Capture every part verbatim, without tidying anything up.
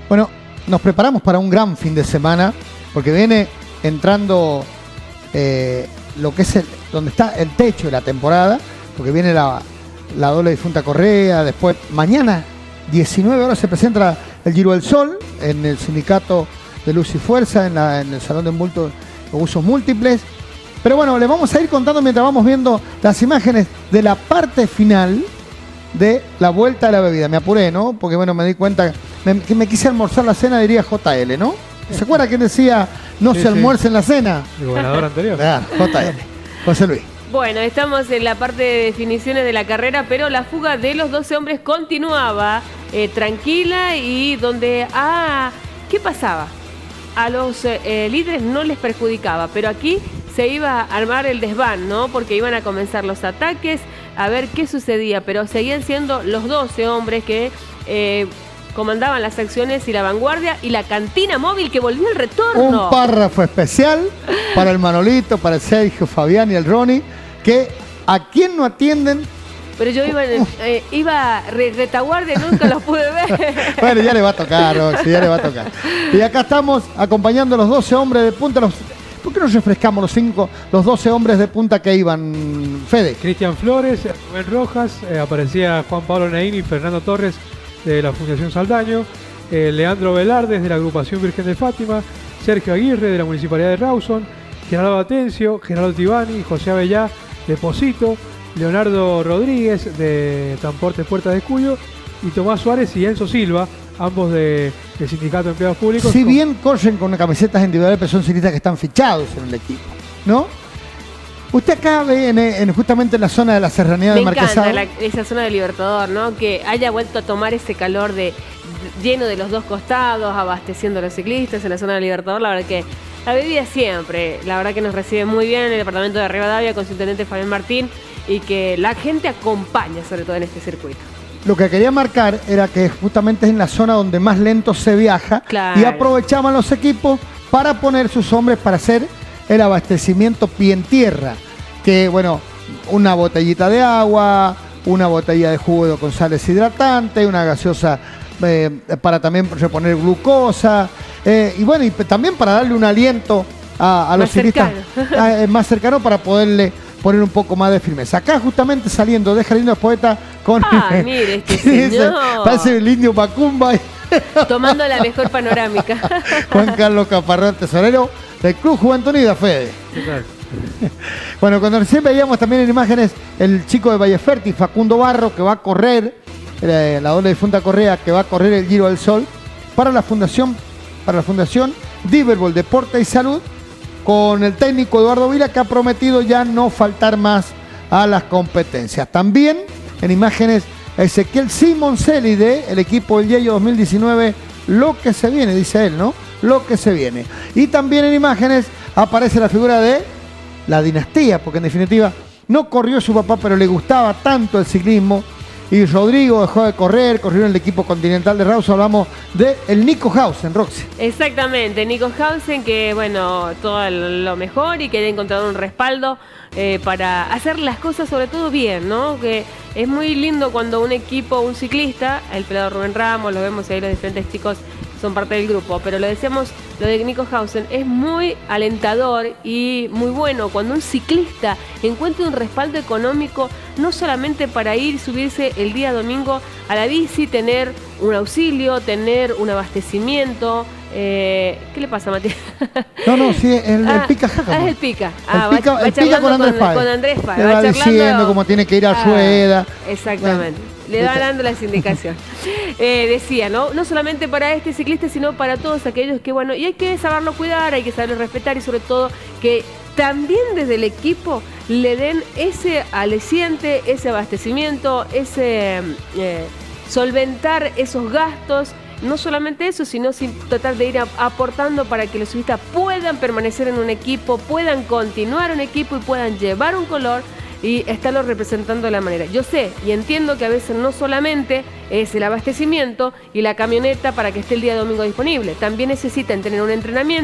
Bueno, nos preparamos para un gran fin de semana, porque viene entrando eh, lo que es el, donde está el techo de la temporada, porque viene la, la doble difunta Correa, después mañana diecinueve horas se presenta el Giro del Sol en el sindicato de Luz y Fuerza, en, la, en el Salón de Multos o Usos Múltiples. Pero bueno, les vamos a ir contando mientras vamos viendo las imágenes de la parte final de la vuelta de la bebida. Me apuré, ¿no? Porque bueno, me di cuenta me, que me quise almorzar la cena, diría J L, ¿no? ¿Se acuerda quién decía no sí, se almuerce sí. en la cena? El gobernador anterior. Ah, J L. José Luis. Bueno, estamos en la parte de definiciones de la carrera, pero la fuga de los doce hombres continuaba eh, tranquila y donde, ah, ¿qué pasaba? A los eh, líderes no les perjudicaba, pero aquí se iba a armar el desván, ¿no? Porque iban a comenzar los ataques, a ver qué sucedía, pero seguían siendo los doce hombres que eh, comandaban las acciones y la vanguardia y la cantina móvil que volvió al retorno. Un párrafo especial para el Manolito, para el Sergio, Fabián y el Ronnie, que a quién no atienden. Pero yo iba, en, eh, iba re, retaguardia, nunca los pude ver. Bueno, ya le va a tocar, Roxy, ya le va a tocar. Y acá estamos acompañando a los doce hombres de punta. Los, ¿Por qué nos refrescamos los cinco, los doce hombres de punta que iban, Fede? Cristian Flores, Rubén Rojas, eh, aparecía Juan Pablo Neini y Fernando Torres de la Fundación Saldaño, eh, Leandro Velardes de la Agrupación Virgen de Fátima, Sergio Aguirre de la Municipalidad de Rawson, Gerardo Atencio, Gerardo Tibani, José Avellá de Posito, Leonardo Rodríguez de Transportes Puerta de Cuyo y Tomás Suárez y Enzo Silva, ambos de, del Sindicato de Empleados Públicos. Si bien corren con camisetas individuales, pero son ciclistas que están fichados en el equipo, ¿no? Usted acá ve en, en, justamente en la zona de la serranía de Marquesado. Me encanta la, esa zona del Libertador, ¿no? Que haya vuelto a tomar ese calor de, de lleno de los dos costados, abasteciendo a los ciclistas en la zona del Libertador. La verdad que la bebida siempre, la verdad que nos recibe muy bien en el departamento de Rivadavia con su intendente Fabián Martín y que la gente acompaña sobre todo en este circuito. Lo que quería marcar era que justamente es en la zona donde más lento se viaja, claro, y aprovechaban los equipos para poner sus hombres para hacer el abastecimiento pie en tierra, que bueno, una botellita de agua, una botella de jugo con sales hidratantes, una gaseosa eh, para también reponer glucosa, eh, y bueno, y también para darle un aliento a, a los ciclistas eh, más cercano para poderle poner un poco más de firmeza. Acá justamente saliendo de Jardín de los Poetas con... Ah, mire este señor. Parece el indio Macumba. Tomando la mejor panorámica. Juan Carlos Caparrón, tesorero del Club Juventud Unida, Fede. Bueno, cuando recién veíamos también en imágenes el chico de Valle Fértil, Facundo Barro, que va a correr, eh, la doble difunta Correa, que va a correr el Giro del Sol, para la Fundación, para la Fundación Diverbol Deporte y Salud, con el técnico Eduardo Vila, que ha prometido ya no faltar más a las competencias. También en imágenes Ezequiel Simoncelli de el equipo del Yello dos mil diecinueve, lo que se viene, dice él, ¿no? Lo que se viene. Y también en imágenes aparece la figura de la dinastía, porque en definitiva no corrió su papá, pero le gustaba tanto el ciclismo. Y Rodrigo dejó de correr, corrió en el equipo continental de Rawson. Hablamos de el Nico Hausen, Roxy. Exactamente, Nico Hausen, que bueno, todo lo mejor y que haya encontrado un respaldo eh, para hacer las cosas sobre todo bien, ¿no? Que es muy lindo cuando un equipo, un ciclista, el pelado Rubén Ramos, lo vemos ahí los diferentes chicos son parte del grupo, pero lo decíamos, lo de Nico Hausen es muy alentador y muy bueno cuando un ciclista encuentra un respaldo económico, no solamente para ir y subirse el día domingo a la bici, tener un auxilio, tener un abastecimiento. Eh, ¿Qué le pasa, Matías? No, no, sí, el, ah, el pica jaca. Ah, es el pica. Ah, el pica, va, va el pica con Andrés Páez. Con Andrés Páez. Le va, va diciendo cómo tiene que ir a ah, rueda. Exactamente. Bueno. Le va dando las indicaciones. Eh, decía, ¿no? No solamente para este ciclista, sino para todos aquellos que, bueno, y hay que saberlo cuidar, hay que saberlo respetar y sobre todo que también desde el equipo le den ese aliciente, ese abastecimiento, ese eh, solventar esos gastos. No solamente eso, sino sin tratar de ir a, aportando para que los ciclistas puedan permanecer en un equipo, puedan continuar un equipo y puedan llevar un color y estarlo representando de la manera. Yo sé y entiendo que a veces no solamente es el abastecimiento y la camioneta para que esté el día domingo disponible, también necesitan tener un entrenamiento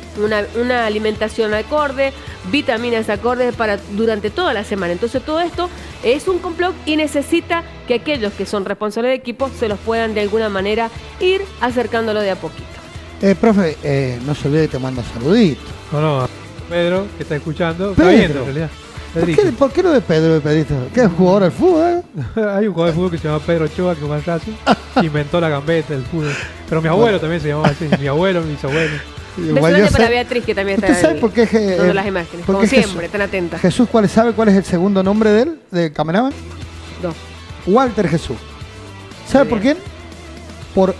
una, una alimentación acorde, vitaminas acordes para durante toda la semana. Entonces todo esto es un complot y necesita que aquellos que son responsables de equipo se los puedan de alguna manera ir acercándolo de a poquito. Eh, profe, eh, no se olvide que te manda saluditos. No, no, Pedro, que está escuchando, Pedro. está viendo en realidad. ¿Por qué, ¿Por qué lo de Pedro de Pedrito? ¿Qué es jugador del fútbol? Eh? Hay un jugador de fútbol que se llama Pedro Ochoa, que juega en Racing, que inventó la gambeta del fútbol. Pero mi abuelo también se llamaba así, mi abuelo, mis abuelos. Besote para Beatriz, que también está ¿Usted sabe por qué es, eh, todas las imágenes, como siempre, Jesús, tan atenta. Jesús, ¿cuál sabe cuál es el segundo nombre de él, de Cameraman? No. Walter Jesús. ¿Sabe por quién? Por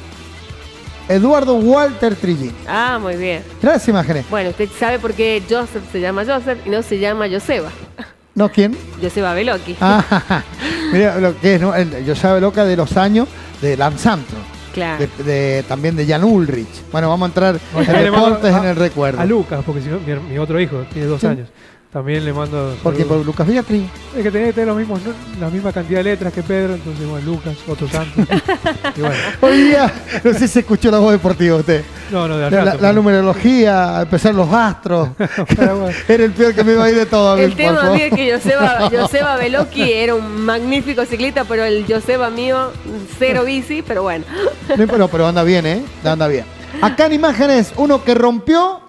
Eduardo Walter Trillini. Ah, muy bien. Mirá las imágenes. Bueno, usted sabe por qué Joseph se llama Joseph y no se llama Joseba. ¿No quién? Joseba Beloki. Ah, mira lo que es, ¿no? Joseba Beloki de los años de Lance Armstrong. Claro. De, de, también de Jan Ulrich. Bueno, vamos a entrar no, en deportes en el recuerdo. A Lucas, porque si no, mi, mi otro hijo tiene dos ¿Sí? años. También le mando. ¿Por qué? ¿Por Lucas Beatriz? Es que tenía que tener los mismos, ¿no? la misma cantidad de letras que Pedro, entonces, bueno, Lucas, otro santo. Y bueno. Hoy día, no sé si se escuchó la voz deportiva usted. No, no, de la, la, la numerología, empezar los astros. Bueno. Era el peor que me iba a ir de todo. El tema mío es que Joseba, Joseba Beloki era un magnífico ciclista, pero el Joseba mío, cero bici, pero bueno. No, pero, pero anda bien, ¿eh? Anda bien. Acá en imágenes, uno que rompió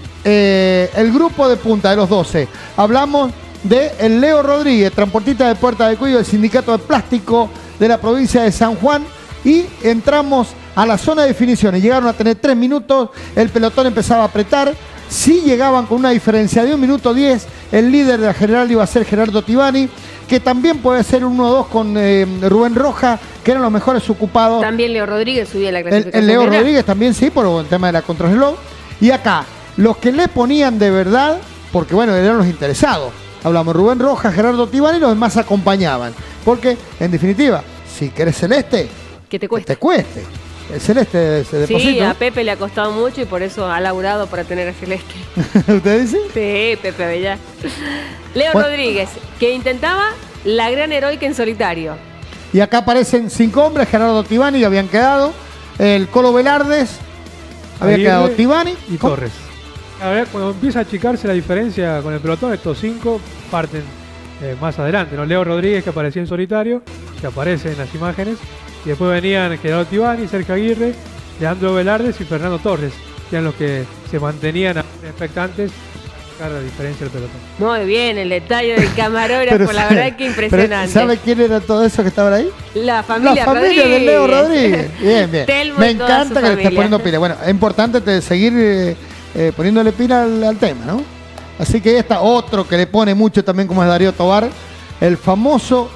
Eh, el grupo de punta de los doce. Hablamos de el Leo Rodríguez, transportista de Puerta de Cuyo del Sindicato de Plástico de la provincia de San Juan. Y entramos a la zona de definiciones. Llegaron a tener tres minutos, el pelotón empezaba a apretar. Sí llegaban con una diferencia de un minuto diez. El líder de la general iba a ser Gerardo Tibani, que también puede ser un uno dos con eh, Rubén Roja, que eran los mejores ocupados. También Leo Rodríguez subía la clasificación. El, el Leo general. Rodríguez también, sí, por el tema de la contrarreloj. Y acá, los que le ponían de verdad, porque bueno, eran los interesados. Hablamos Rubén Rojas, Gerardo Tibani y los demás acompañaban. Porque, en definitiva, si querés celeste, que te cueste. Que te cueste. El celeste se deposita. Sí, a Pepe le ha costado mucho y por eso ha laburado para tener a Celeste. ¿Usted dice? Sí, Pepe Avellá. Leo bueno. Rodríguez, que intentaba la gran heroica en solitario. Y acá aparecen cinco hombres, Gerardo Tibani, que habían quedado. El Colo Velardes, había Aguirre quedado Tibani. Y ¿cómo? Torres. A ver, cuando empieza a achicarse la diferencia con el pelotón, estos cinco parten eh, más adelante, ¿no? Leo Rodríguez, que aparecía en solitario, que aparece en las imágenes, y después venían Gerardo Tibani, Sergio Aguirre, Leandro Velardes y Fernando Torres, que eran los que se mantenían expectantes para sacar la diferencia del pelotón. Muy bien, el detalle del camarógrafo, la verdad que impresionante. ¿Sabe quién era todo eso que estaban ahí? La familia La familia Rodríguez. de Leo Rodríguez. Bien, bien. Telmo Me encanta que le estés poniendo pila. Bueno, es importante te seguir... Eh, Eh, poniéndole pila al, al tema, ¿no? Así que está otro que le pone mucho también, como es Darío Tobar, el famoso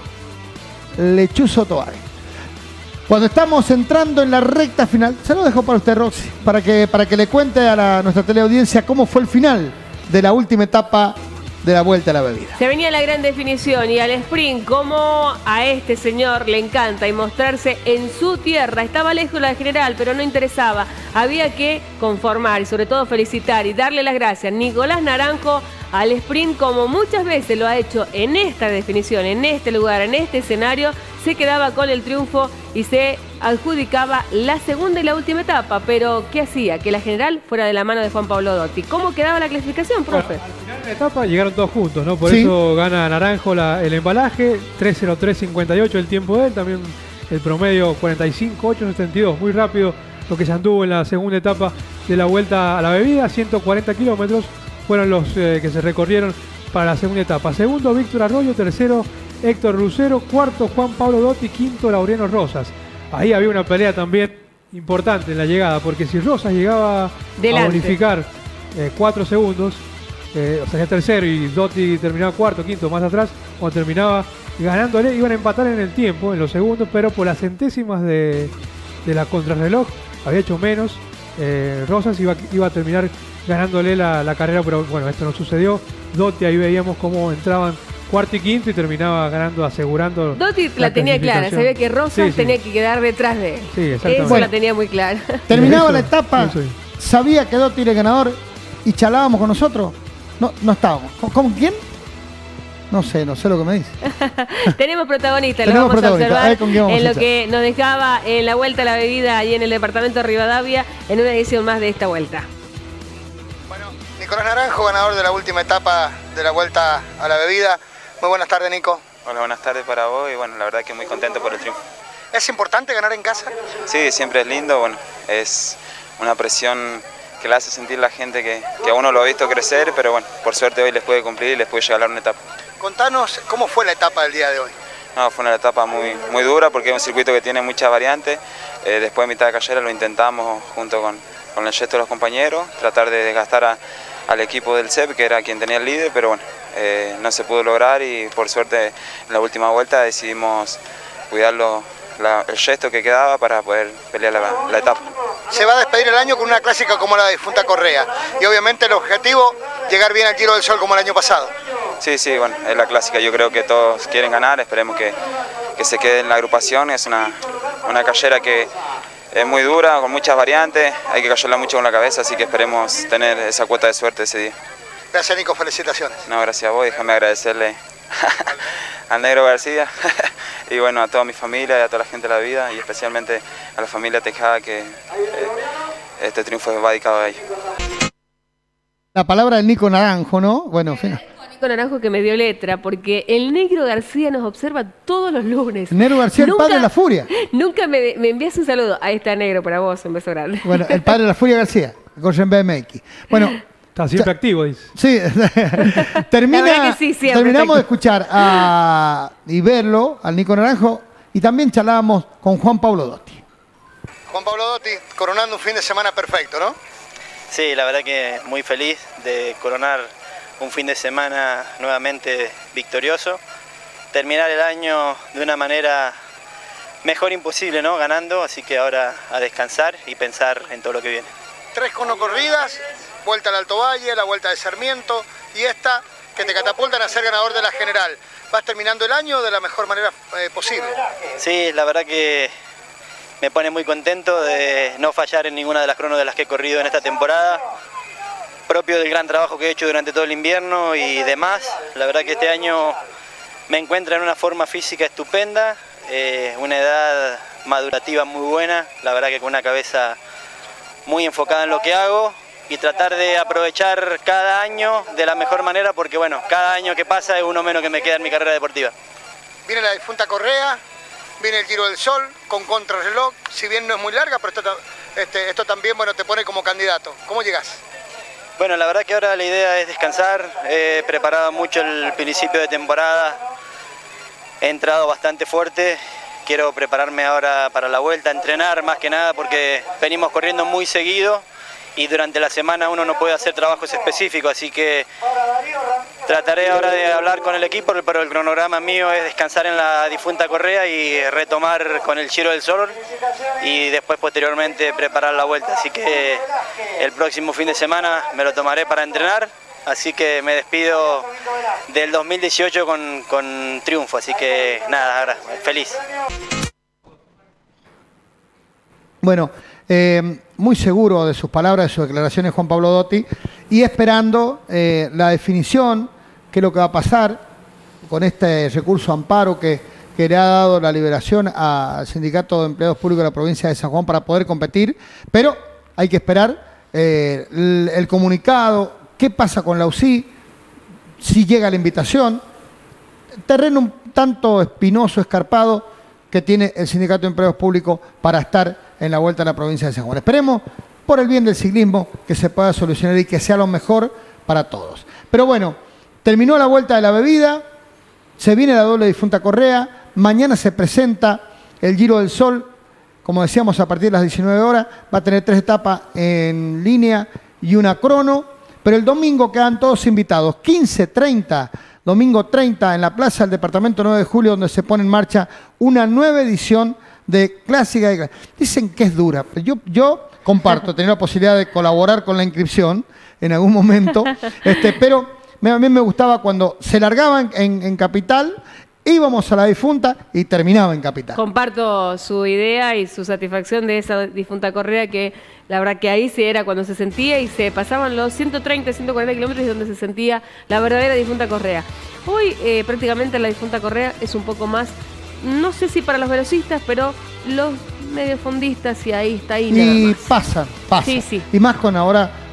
Lechuzo Tobar. Cuando estamos entrando en la recta final, se lo dejo para usted, Roxy, para que, para que le cuente a la, nuestra teleaudiencia cómo fue el final de la última etapa de la Vuelta a la Bebida. Se venía la gran definición y al sprint, como a este señor le encanta y mostrarse en su tierra. Estaba lejos la general, pero no interesaba. Había que conformar y sobre todo felicitar y darle las gracias. Nicolás Naranjo al sprint, como muchas veces lo ha hecho en esta definición, en este lugar, en este escenario, se quedaba con el triunfo y se adjudicaba la segunda y la última etapa. Pero, ¿qué hacía? Que la general fuera de la mano de Juan Pablo Dotti. ¿Cómo quedaba la clasificación, profe? Bueno, al final de la etapa llegaron todos juntos, ¿no? Por sí. eso gana Naranjo la, el embalaje, tres cero tres cincuenta y ocho el tiempo de él, también el promedio cuarenta y cinco ocho setenta y dos, muy rápido lo que se anduvo en la segunda etapa de la Vuelta a la Bebida, ciento cuarenta kilómetros fueron los eh, que se recorrieron para la segunda etapa. Segundo, Víctor Arroyo. Tercero, Héctor Lucero. Cuarto, Juan Pablo Dotti. Quinto, Laureano Rosas. Ahí había una pelea también importante en la llegada, porque si Rosas llegaba Delante. a bonificar eh, cuatro segundos, eh, o sea, tercero, y Dotti terminaba cuarto, quinto, más atrás, cuando terminaba ganándole, iban a empatar en el tiempo, en los segundos, pero por las centésimas de, de la contrarreloj, había hecho menos. Eh, Rosas iba, iba a terminar ganándole la, la carrera, pero bueno, esto no sucedió. Dotti, ahí veíamos cómo entraban cuarto y quinto y terminaba ganando, asegurando. Dotti la, la tenía clara, sabía que Rosas sí, sí. tenía que quedar detrás de él. Sí, exactamente. Eso bueno, la tenía muy clara. Terminaba eso, la etapa, sabía que Dotti era el ganador y charlábamos con nosotros. No, no estábamos. ¿Con, con quién? No sé, no sé lo que me dice. Tenemos protagonistas, lo Tenemos vamos protagonista. a observar a ver, en lo que nos dejaba en la Vuelta a la Bebida ahí en el departamento de Rivadavia en una edición más de esta vuelta. Bueno, Nicolás Naranjo, ganador de la última etapa de la Vuelta a la Bebida. Muy buenas tardes, Nico. Hola, buenas tardes para vos y bueno, la verdad que muy contento por el triunfo. ¿Es importante ganar en casa? Sí, siempre es lindo, bueno, es una presión que le hace sentir la gente que, que a uno lo ha visto crecer, pero bueno, por suerte hoy les puede cumplir y les puede llegar a una etapa. Contanos cómo fue la etapa del día de hoy. No, fue una etapa muy, muy dura porque es un circuito que tiene muchas variantes. Eh, después de mitad de carrera lo intentamos junto con, con el resto de los compañeros, tratar de desgastar a, al equipo del C E P, que era quien tenía el líder, pero bueno, eh, no se pudo lograr y por suerte en la última vuelta decidimos cuidarlo. La, el gesto que quedaba para poder pelear la, la etapa. Se va a despedir el año con una clásica como la difunta Correa y obviamente el objetivo, llegar bien al Giro del Sol como el año pasado. Sí, sí, bueno, es la clásica, yo creo que todos quieren ganar, esperemos que, que se quede en la agrupación, es una, una carrera que es muy dura, con muchas variantes, hay que callarla mucho con la cabeza, así que esperemos tener esa cuota de suerte ese día. Gracias, Nico, felicitaciones. No, gracias a vos, déjame agradecerle al Negro García y bueno, a toda mi familia y a toda la gente de la vida y especialmente a la familia Tejada, que eh, este triunfo va dedicado a ellos. La palabra del Nico Naranjo, ¿no? Bueno, fin. Nico Naranjo que me dio letra, porque el Negro García nos observa todos los lunes. El Negro García, nunca, el padre de la furia. Nunca me, me envías un saludo. Ahí está, Negro, para vos, un beso grande. Bueno, el padre de la furia García, Gorgen B M X. Bueno, está siempre activo, dice. Sí, termina, sí terminamos de escuchar a, y verlo al Nico Naranjo y también charlábamos con Juan Pablo Dotti. Juan Pablo Dotti, coronando un fin de semana perfecto, ¿no? Sí, la verdad que muy feliz de coronar un fin de semana nuevamente victorioso. Terminar el año de una manera mejor imposible, ¿no? Ganando, así que ahora a descansar y pensar en todo lo que viene. Tres conocorridas. Vuelta al Alto Valle, la Vuelta de Sarmiento y esta que te catapultan a ser ganador de la general. ¿Vas terminando el año de la mejor manera eh, posible? Sí, la verdad que me pone muy contento de no fallar en ninguna de las cronos de las que he corrido en esta temporada. Propio del gran trabajo que he hecho durante todo el invierno y demás. La verdad que este año me encuentro en una forma física estupenda, eh, una edad madurativa muy buena, la verdad que con una cabeza muy enfocada en lo que hago. Y tratar de aprovechar cada año de la mejor manera porque, bueno, cada año que pasa es uno menos que me queda en mi carrera deportiva. Viene la difunta Correa, viene el Giro del Sol con contrarreloj, si bien no es muy larga, pero esto, este, esto también, bueno, te pone como candidato. ¿Cómo llegás? Bueno, la verdad que ahora la idea es descansar, he preparado mucho el principio de temporada, he entrado bastante fuerte, quiero prepararme ahora para la vuelta, entrenar más que nada porque venimos corriendo muy seguido. Y durante la semana uno no puede hacer trabajos específicos, así que trataré ahora de hablar con el equipo, pero el cronograma mío es descansar en la difunta Correa y retomar con el Giro del Sol y después posteriormente preparar la vuelta. Así que el próximo fin de semana me lo tomaré para entrenar, así que me despido del dos mil dieciocho con, con triunfo, así que nada, ahora feliz. Bueno, eh, muy seguro de sus palabras, de sus declaraciones Juan Pablo Dotti y esperando eh, la definición, qué es lo que va a pasar con este recurso amparo que, que le ha dado la liberación al Sindicato de Empleados Públicos de la provincia de San Juan para poder competir, pero hay que esperar eh, el, el comunicado, qué pasa con la U C I, si llega la invitación, terreno un tanto espinoso, escarpado que tiene el Sindicato de Empleados Públicos para estar en la vuelta a la provincia de San Juan. Esperemos, por el bien del ciclismo, que se pueda solucionar y que sea lo mejor para todos. Pero bueno, terminó la Vuelta de la Bebida, se viene la doble difunta Correa, mañana se presenta el Giro del Sol, como decíamos, a partir de las diecinueve horas, va a tener tres etapas en línea y una crono, pero el domingo quedan todos invitados, quince, treinta, domingo treinta, en la Plaza del Departamento nueve de Julio, donde se pone en marcha una nueva edición de Clásica de... Dicen que es dura, pero yo, yo comparto, tener la posibilidad de colaborar con la inscripción en algún momento, este, pero a mí me gustaba cuando se largaban en, en Capital, íbamos a la difunta y terminaba en Capital. Comparto su idea y su satisfacción de esa difunta Correa, que la verdad que ahí sí era cuando se sentía y se pasaban los ciento treinta, ciento cuarenta kilómetros donde se sentía la verdadera difunta Correa. Hoy eh, prácticamente la difunta Correa es un poco más, no sé si para los velocistas, pero los mediofondistas y ahí está ahí. Y pasa, pasa. Sí, sí. Y más con ahora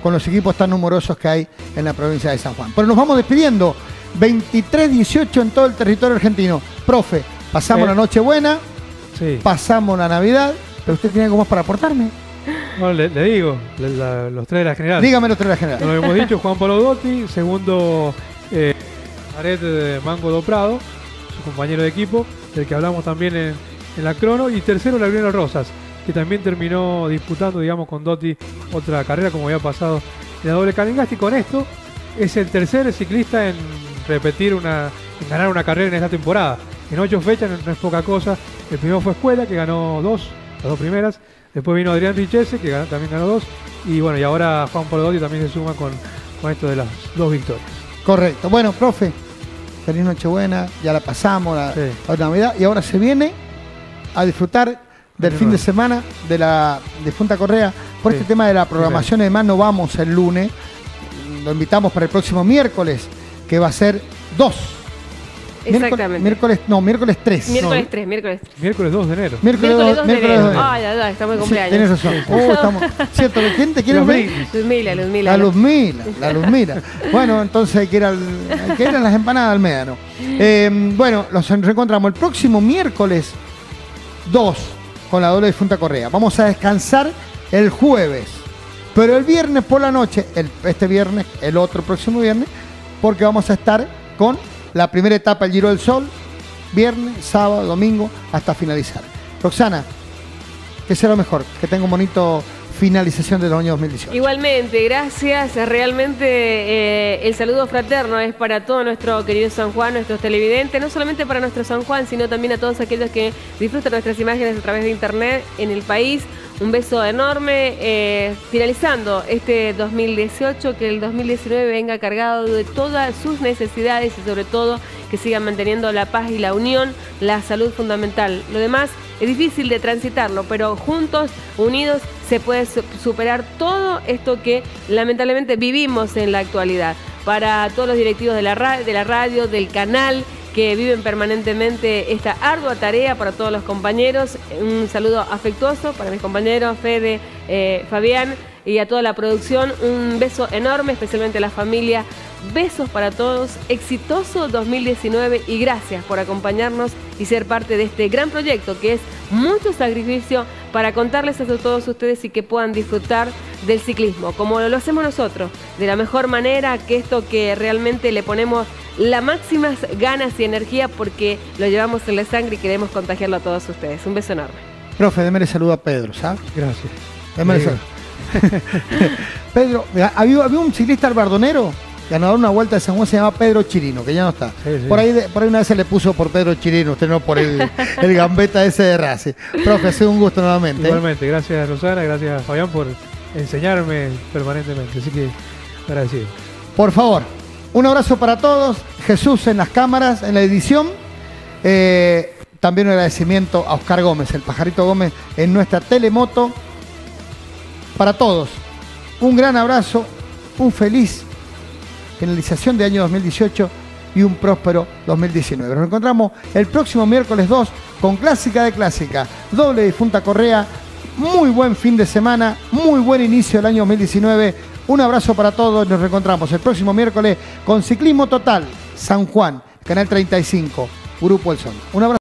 con los equipos tan numerosos que hay en la provincia de San Juan. Pero nos vamos despidiendo. veintitrés dieciocho en todo el territorio argentino. Profe, pasamos eh, la Nochebuena, sí. pasamos la Navidad, pero usted tiene algo más para aportarme. No, le, le digo, le, la, los tres de la general. Dígame los tres de la general. Lo hemos dicho, Juan Pablo Dotti, segundo eh, Arete de Mango do Prado, su compañero de equipo, del que hablamos también en, en la crono, y tercero Laurino Rosas, que también terminó disputando, digamos, con Dotti otra carrera, como había pasado en la doble Caningasti. Con esto es el tercer ciclista en repetir una, en ganar una carrera en esta temporada. En ocho fechas no, no es poca cosa. El primero fue Escuela, que ganó dos, las dos primeras. Después vino Adrián Richese, que ganó, también ganó dos. Y bueno, y ahora Juan Pablo Dotti también se suma con, con esto de las dos victorias. Correcto. Bueno, profe, feliz Nochebuena, ya la pasamos, la, Sí. la Navidad, y ahora se viene a disfrutar del Año fin de nuevo. semana de la de Punta Correa. Por Sí. este tema de la programación, además no vamos el lunes, lo invitamos para el próximo miércoles, que va a ser dos. Exactamente. Miércoles, no, miércoles tres. Miércoles No. tres, miércoles tres. Miércoles dos de enero. Miércoles, Miércoles dos, dos de miércoles enero. dos de enero. Ay, ay, ay, estamos de Sí, cumpleaños. tienes razón. Oh, estamos, cierto, ¿quién te quiere Los ver? brindis. Luzmila, Luzmila. La Luzmila, la Luzmila. Bueno, entonces hay que ir, al, hay que ir a las empanadas al Médano. Eh, bueno, los reencontramos el próximo miércoles dos con la doble difunta Correa. Vamos a descansar el jueves, pero el viernes por la noche, el, este viernes, el otro próximo viernes, porque vamos a estar con la primera etapa del Giro del Sol, viernes, sábado, domingo, hasta finalizar. Roxana, que sea lo mejor, que tenga un bonito finalización del año dos mil dieciocho. Igualmente, gracias. Realmente eh, el saludo fraterno es para todo nuestro querido San Juan, nuestros televidentes, no solamente para nuestro San Juan, sino también a todos aquellos que disfrutan nuestras imágenes a través de internet en el país. Un beso enorme, eh, finalizando este dos mil dieciocho, que el dos mil diecinueve venga cargado de todas sus necesidades y sobre todo que sigan manteniendo la paz y la unión, la salud fundamental. Lo demás es difícil de transitarlo, pero juntos, unidos, se puede superar todo esto que lamentablemente vivimos en la actualidad. Para todos los directivos de la, ra de la radio, del canal, que viven permanentemente esta ardua tarea, para todos los compañeros, un saludo afectuoso para mis compañeros Fede, eh, Fabián y a toda la producción, un beso enorme, especialmente a la familia. Besos para todos, exitoso dos mil diecinueve y gracias por acompañarnos y ser parte de este gran proyecto que es mucho sacrificio para contarles a todos ustedes y que puedan disfrutar del ciclismo, como lo hacemos nosotros, de la mejor manera, que esto que realmente le ponemos las máximas ganas y energía porque lo llevamos en la sangre y queremos contagiarlo a todos ustedes. Un beso enorme. Profe, démele saludo a Pedro, ¿sabes? Gracias. Démele Sí. saludo. Pedro, había, había un ciclista albardonero, ganador de una vuelta de San Juan, se llama Pedro Chirino, que ya no está. Sí, sí. Por, ahí, por ahí una vez se le puso por Pedro Chirino, usted no por el, el gambeta ese de Racing. Profe, ha sido un gusto nuevamente. ¿eh? Igualmente, gracias Rosana, gracias Fabián por enseñarme permanentemente, así que agradecido. Por favor, un abrazo para todos. Jesús en las cámaras, en la edición. Eh, también un agradecimiento a Oscar Gómez, el pajarito Gómez, en nuestra telemoto. Para todos, un gran abrazo, un feliz finalización de año dos mil dieciocho y un próspero dos mil diecinueve. Nos encontramos el próximo miércoles dos con Clásica de Clásica, doble difunta Correa. Muy buen fin de semana, muy buen inicio del año dos mil diecinueve. Un abrazo para todos, nos reencontramos el próximo miércoles con Ciclismo Total, San Juan, Canal treinta y cinco, Grupo El Sol. Un abrazo.